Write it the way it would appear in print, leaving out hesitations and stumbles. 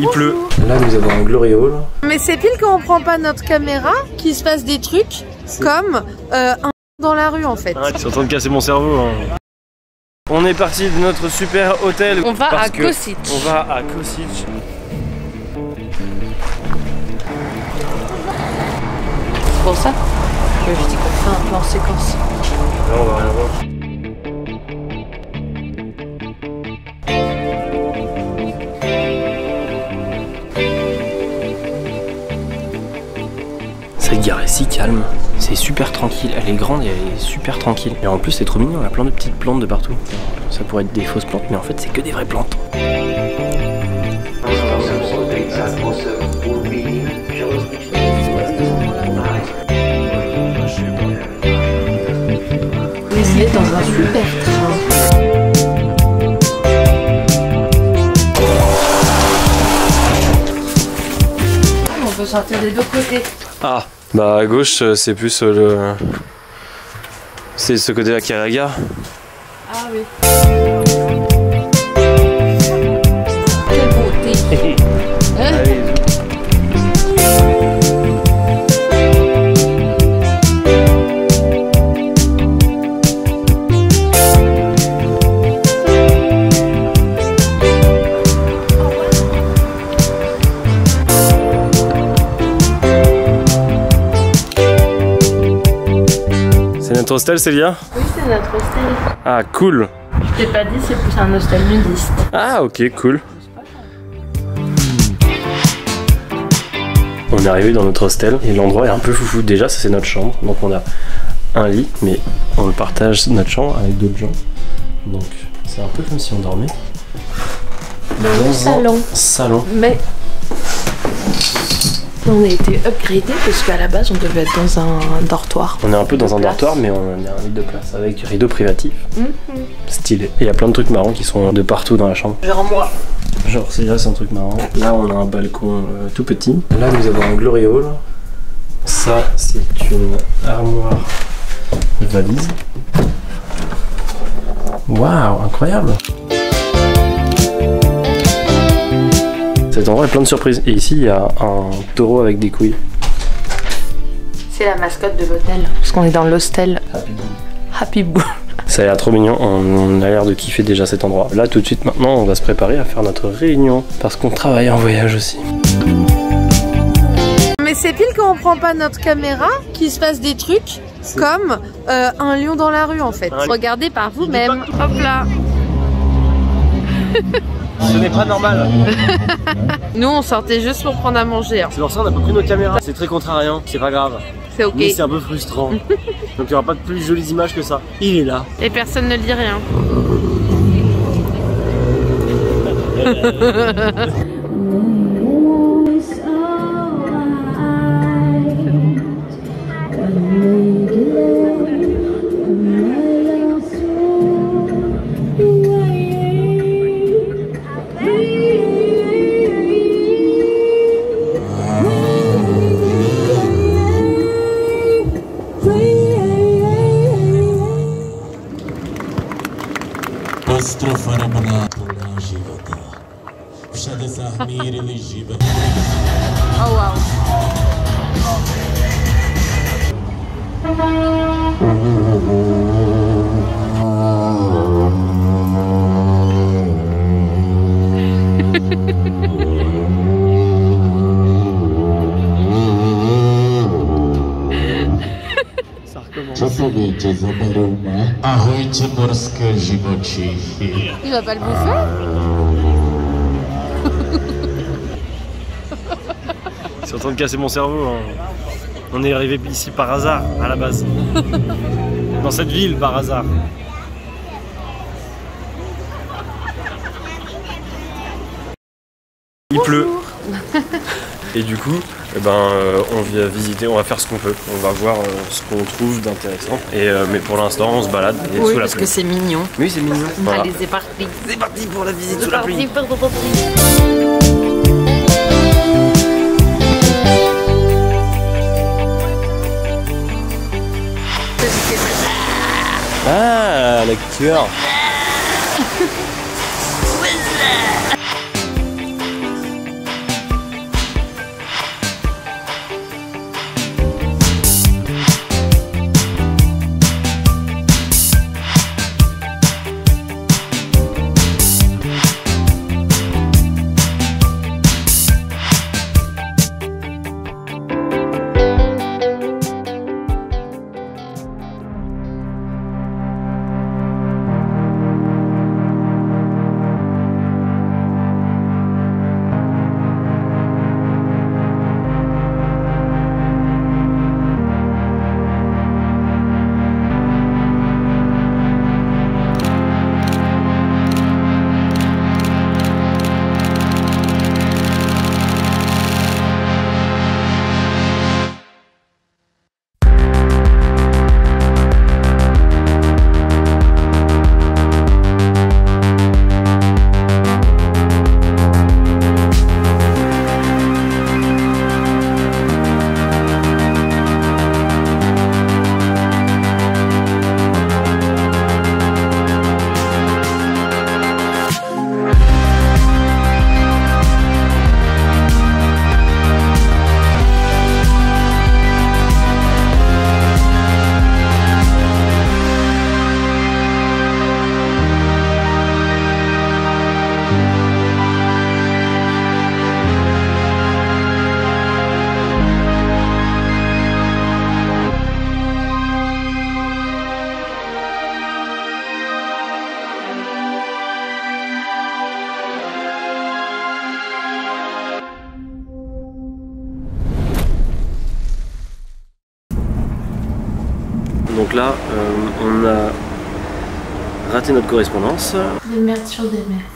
Il pleut. Là, nous avons un Glory Hall. Mais c'est pile quand on prend pas notre caméra qu'il se passe des trucs comme un dans la rue en fait. Ils sont en train de casser mon cerveau. Hein. On est parti de notre super hôtel. On va à Kosic. On va à Kosic. C'est pour ça que je dis qu'on fait un peu en séquence. Là, on va rien voir. Cette gare est si calme, c'est super tranquille, elle est grande et elle est super tranquille. Et en plus c'est trop mignon, il y a plein de petites plantes de partout. Ça pourrait être des fausses plantes, mais en fait c'est que des vraies plantes. Vous êtes dans un super train. On peut sortir des deux côtés. Ah, bah à gauche c'est plus c'est ce côté-là qui est à la gare. Ah oui. Quelle beauté. Allez. C'est notre hostel, Célia? Oui, c'est notre hostel. Ah, cool. Je t'ai pas dit, c'est plus un hostel nudiste. Ah, ok, cool. On est arrivé dans notre hostel et l'endroit est un peu foufou. Déjà, ça c'est notre chambre. Donc on a un lit, mais on le partage notre chambre avec d'autres gens. Donc c'est un peu comme si on dormait Dans le salon. Salon. Mais on a été upgradé parce qu'à la base on devait être dans un dortoir. On est un peu dans un dortoir, mais on a un lit de place avec rideau privatif. Stylé. Et il y a plein de trucs marrants qui sont de partout dans la chambre. Genre moi. Genre c'est là, c'est un truc marrant. Là on a un balcon tout petit. Là nous avons un Glory Hall. Ça c'est une armoire valise. Waouh, incroyable. Cet endroit est plein de surprises. Et ici il y a un taureau avec des couilles. C'est la mascotte de l'hôtel. Parce qu'on est dans l'hostel Happy Boo. Ça a l'air trop mignon, on a l'air de kiffer déjà cet endroit. Là tout de suite maintenant on va se préparer à faire notre réunion parce qu'on travaille en voyage aussi. Mais c'est pile quand on prend pas notre caméra qu'il se passe des trucs comme un lion dans la rue en fait. Regardez par vous-même. Hop là. Ce n'est pas normal. Nous on sortait juste pour prendre à manger. Hein. C'est pour ça qu'on n'a pas pris nos caméras. C'est très contrariant, c'est pas grave. C'est ok. Mais c'est un peu frustrant. Donc il n'y aura pas de plus jolies images que ça. Il est là. Et personne ne dit rien. Oh wow. Ça recommence. Il va pas le bouffer? Ils sont en train de casser mon cerveau. Hein. On est arrivé ici par hasard, à la base. Dans cette ville, par hasard. Il pleut. Et du coup, eh ben, on vient visiter, on va faire ce qu'on peut. On va voir ce qu'on trouve d'intéressant. Mais pour l'instant, on se balade sous la pluie. Parce que c'est mignon. Oui, c'est mignon. Voilà. Allez, c'est parti. C'est parti pour la visite sous la pluie. Ah, la lecture. Donc là, on a raté notre correspondance. Des merdes sur des merdes.